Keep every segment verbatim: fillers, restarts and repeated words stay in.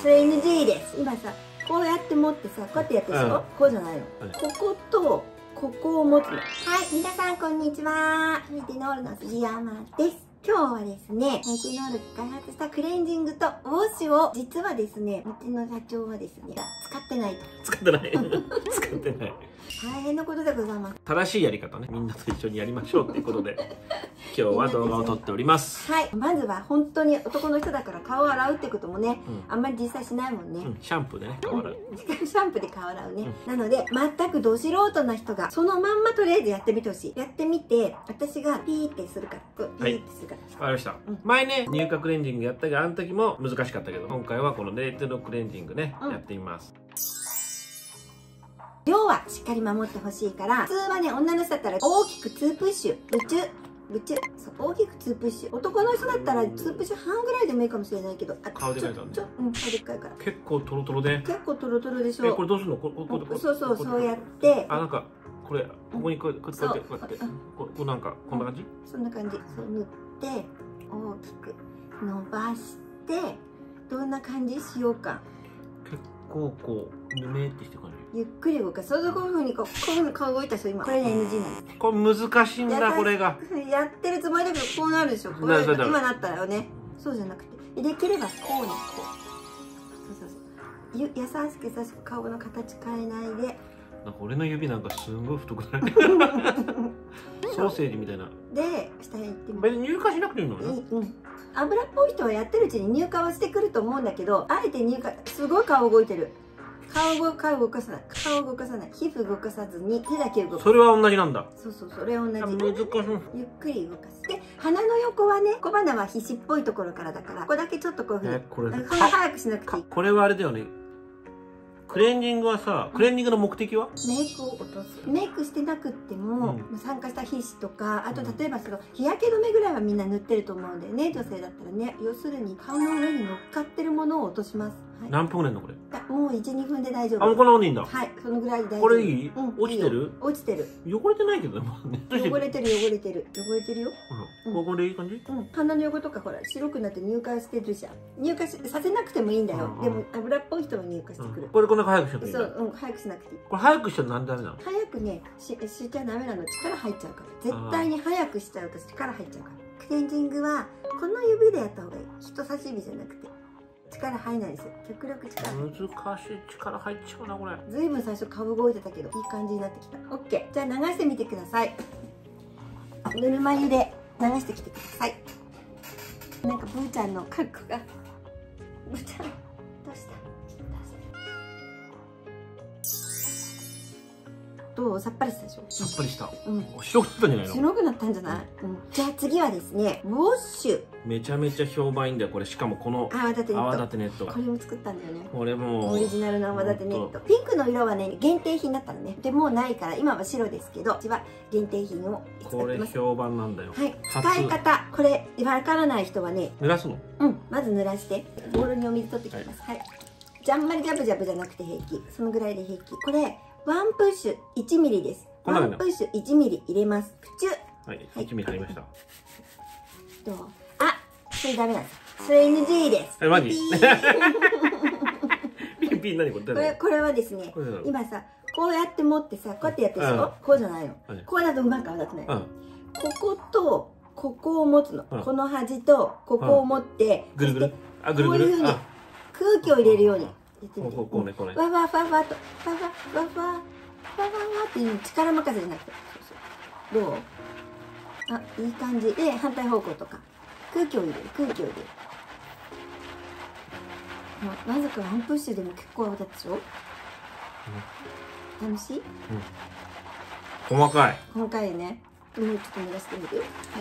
それ エヌジー です。今さこうやって持ってさ、こうやってやってるでしょ、うん、こうじゃないの、うん、こことここを持つの。はい、皆さんこんにちは。メテノールの杉山です。今日はですね、メテノールが開発したクレンジングとウォッシュを、実はですね、メテノ社長はですね、使ってないと。 使ってない使ってない。 大変なことでございます。 正しいやり方ね、みんなと一緒にやりましょうっていうことで今日は動画を撮っております。 はい、まずは本当に男の人だから顔を洗うってこともね、うん、あんまり実際しないもんね、うん、 シャンプーでね顔洗う、 シャンプーで顔洗うね、うん、なので全くど素人な人がそのまんまとりあえずやってみてほしい。やってみて私がピーってするからピーってするから、 はい、わかりました、うん、前ね乳化クレンジングやったがあの時も難しかったけど、今回はこの冷凍のクレンジングね、うん、やってみます。 量はしっかり守ってほしいから、普通はね女の人だったら大きくツープッシュ、ブチュブチュ、そう大きくツープッシュ。男の人だったらツープッシュ半ぐらいでもいいかもしれないけど、あ顔でかいからね、 ちょうん顔でかいから結構トロトロで、 結構トロトロでしょ。 えこれどうするの？こここそうそうそうやって、 あなんかこれここにこうやってこうやってこうやってこうなんかこんな感じ？ そんな感じ。そう塗って大きく伸ばしてどんな感じしようか。 結構こうぬめってして感じ。 ゆっくり動かす。そうこういうふうにこうこういうふうに顔動いた人今これね エヌジー なんです。 これ難しいんだこれが。 やってるつもりだけどこうなるでしょ。これ今なったらよね。そうじゃなくてできればこうにこう。そうそうそう。ゆ優しく優しく顔の形変えないで。 なんか俺の指なんかすんごい太くない？ソーセージみたいな。 で下へ行ってみ別に乳化しなくていいのね。 うん。油っぽい人はやってるうちに乳化はしてくると思うんだけど、あえて乳化すごい顔動いてる。顔を顔動かさない、顔を動かさない、皮膚動かさずに手だけ動かす。 それは同じなんだ。 そうそう、それは同じ。 難しい。 ゆっくり動かす。で、鼻の横はね、小鼻は皮脂っぽいところからだから、ここだけちょっとこういうふうに。これ早くしなくていい。 これはあれだよね。クレンジングはさ、クレンジングの目的は？ メイクを落とす。メイクしてなくっても、うん、酸化した皮脂とか、あと例えばその日焼け止めぐらいはみんな塗ってると思うんだよね、女性だったらね。要するに顔の上に乗っかってるものを落とします。 はい、何分ぐらいのこれ？ もういち、にふんで大丈夫。 あ、もうこんなもんでいいんだ。 はい、そのぐらいで大丈夫。 これいい？ うん、 落ちてる？ 落ちてる。 汚れてないけどね。 汚れてる汚れてる汚れてるよ。 ここでいい感じ？ うん、鼻の横とかほら白くなって乳化してるじゃん。乳化させなくてもいいんだよ。でも油っぽい人は乳化してくる。 これこんな早くしなくていいんだ。 そう、うん、早くしなくていい。 これ早くしたらなんでダメなの？ 早くね、ししちゃダメなの。力入っちゃうから。絶対に早くしちゃうと力入っちゃうから。クレンジングはこの指でやった方がいい。人差し指じゃなくて。力入んないですよ。極力力。 難しい。力入っちゃうなこれ。 ずいぶん最初顔動いてたけどいい感じになってきた。オッケー。じゃあ流してみてください。ぬるま湯で流してきてください。なんかブーちゃんの格好が。ブーちゃんどうした？どう？さっぱりしたでしょ？ さっぱりした。 うん。 白くなったんじゃないの？ 白くなったんじゃない？うん。じゃあ次はですね、ウォッシュ。 めちゃめちゃ評判いいんだよこれ。しかもこの泡立てネット。 泡立てネットが。 これも作ったんだよね。 これもオリジナルの泡立てネット。ピンクの色はね限定品だったのね。でもうないから今は白ですけど、うちは限定品を使ってます。 これ評判なんだよ。 はい。使い方これわからない人はね。 濡らすの？うん。 まず濡らして、ボウルにお水取ってきます。はい。じゃあんまりジャブジャブじゃなくて平気。そのぐらいで平気。これワンプッシュいちミリです。ワンプッシュいちミリ入れます。プチュ。 はい。いちミリ入りました。 どう？あ、それダメなんです。それ エヌジー です。 え、マジ？ピンピン何これ？ これこれはですね。今さこうやって持ってさこうやってやってるでしょ？こうじゃないの。こうだとうまく泡立てない。こことここを持つの。この端とここを持ってぐるぐる。あ、ぐるぐる。 こういうふうに空気を入れるようにやってみて。 こうねこれ。 わわわわとわわわわわわわっていう力任せじゃなくて。どう？あ、いい感じで反対方向とか空気を入れる空気を入れる。わずかワンプッシュでも結構泡立つでしょ。楽しい？ うん。細かい。 細かいね。もうちょっと濡らしてみてよ。はい。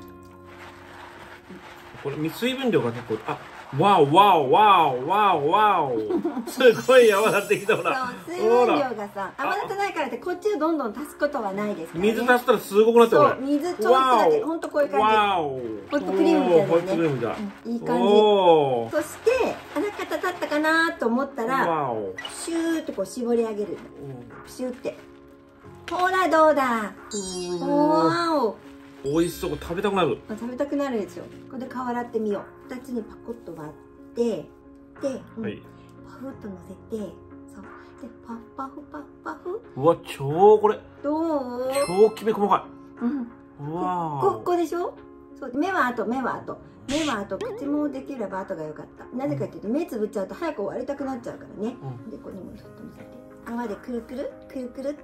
これ水分量が結構、あ、わおわおわおわおわお。すごい泡立ってきたほら。 そう、水分量がさ、泡立たないからってこっちをどんどん足すことはないですからね。 水足したらすごくなってる。 そう、水ちょっとだけ、ほんとこういう感じ。 わお。 ホイップクリームみたいなね。 ホイップクリームだ。 いい感じ。そして、あらかた立ったかなと思ったら、シューってこう絞り上げる。シューって。ほらどうだ。わお。 美味しそう。食べたくなる。 食べたくなるでしょ。これで顔洗ってみよう。ふたつにパコッと割ってて、うん、 はい、 パフッと乗せて、そうでパッパフパッパフ。 うわ、超これどう？ 超きめ細かい。 うん、 うわこここでしょ。そう、目は後、目は後、目は後、口もできれば後が良かった。なぜかっていうと、目つぶっちゃうと早く終わりたくなっちゃうからね。うん、でここにもちょっと乗せて、泡でくるくるくるくるって。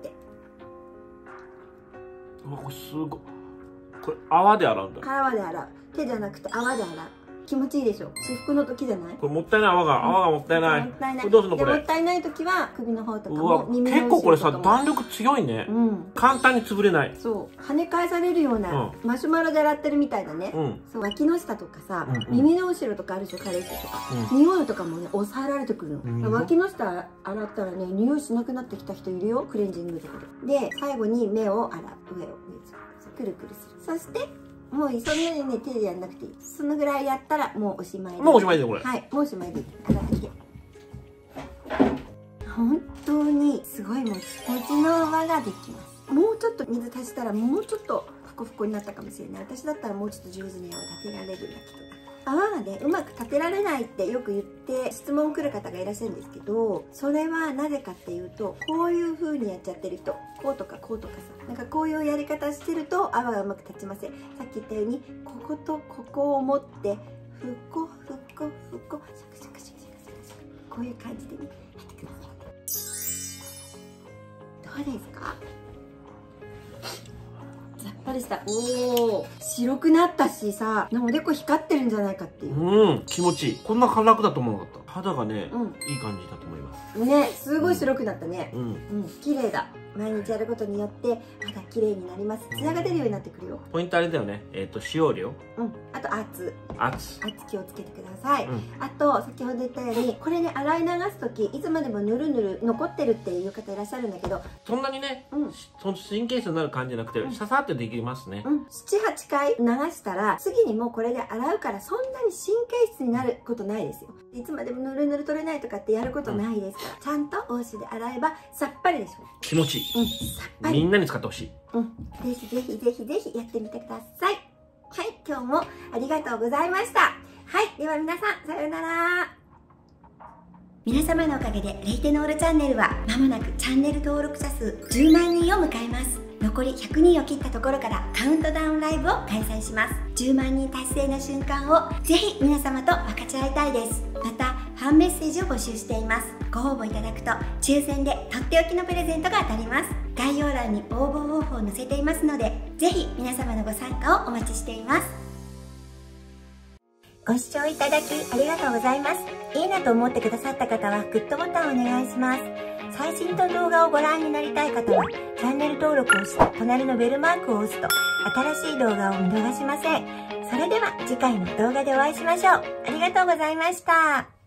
うわ、これすごい。これ泡で洗うんだ。 泡で洗う。手じゃなくて泡で洗う。気持ちいいでしょ。至福の時じゃない？ これもったいない、泡が、泡がもったいない。 もったいない。 これどうするのこれ？ もったいない時は首の方とかも耳の後ろとかも。 結構これさ、弾力強いね。うん。簡単に潰れない。 そう。跳ね返されるようなマシュマロで洗ってるみたいだね。うん。そう、脇の下とかさ、耳の後ろとかあるでしょ、加齢者とか。匂いとかもね、抑えられてくるの。脇の下洗ったらね、匂いしなくなってきた人いるよ、クレンジングとかで。で、最後に目を洗う。上を上くるくるする。そしてもうそんなにね手でやんなくていい。そのぐらいやったらもうおしまいです。 もうおしまいでこれ。 はい、もうおしまいでいい。洗って本当にすごいもちもちの泡ができます。もうちょっと水足したらもうちょっとふこふこになったかもしれない。私だったらもうちょっと上手に泡立てられるやつとか。泡がねうまく立てられないってよく言って質問来る方がいらっしゃるんですけど、それはなぜかっていうと、こういう風にやっちゃってる人、こうとかこうとかさ、なんかこういうやり方してると泡がうまく立ちません。さっき言ったようにこことここを持ってふこふこふこシャクシャクシャクシャクシャクシャク、こういう感じでねやってください。どうですか？さっぱりした。おお、白くなったしさ、おでこ光ってるんじゃないかっていう。 うん、気持ちいい。こんな楽だと思わなかった。肌がね、うん、いい感じだと思います。 ね、すごい白くなったね。うん、 うん、 綺麗だ。毎日やることによって肌綺麗になります。ツヤが出るようになってくるよ。 ポイントあれだよね。えっと使用量。 うん。あと圧。 圧。 圧気をつけてください。うん、あと先ほど言ったようにこれね洗い流す時いつまでもぬるぬる残ってるっていう方いらっしゃるんだけど、 そんなにね、うん、その神経質になる感じじゃなくて、うん、ささってできますね。 うん。なな、はちかい流したら次にもうこれで洗うからそんなに神経質になることないですよ。いつまでもぬるぬる取れないとかってやることないですから、うん、ちゃんとお箸で洗えばさっぱりでしょ。 気持ちいい。 うん。さっぱり。 みんなに使ってほしい。 うん。ぜひぜひぜひぜひやってみてください。はい、今日もありがとうございました。はい、では皆さん、さようなら。皆様のおかげでレイテノールチャンネルはまもなくチャンネル登録者数じゅうまんにんを迎えます。残りひゃくにんを切ったところからカウントダウンライブを開催します。じゅうまんにん達成の瞬間をぜひ皆様と分かち合いたいです。またファンメッセージを募集しています。ご応募いただくと抽選でとっておきのプレゼントが当たります。概要欄に応募方法を載せていますので、ぜひ皆様のご参加をお待ちしています。ご視聴いただきありがとうございます。いいなと思ってくださった方はグッドボタンをお願いします。最新の動画をご覧になりたい方はチャンネル登録をして隣のベルマークを押すと新しい動画を見逃しません。それでは次回の動画でお会いしましょう。ありがとうございました。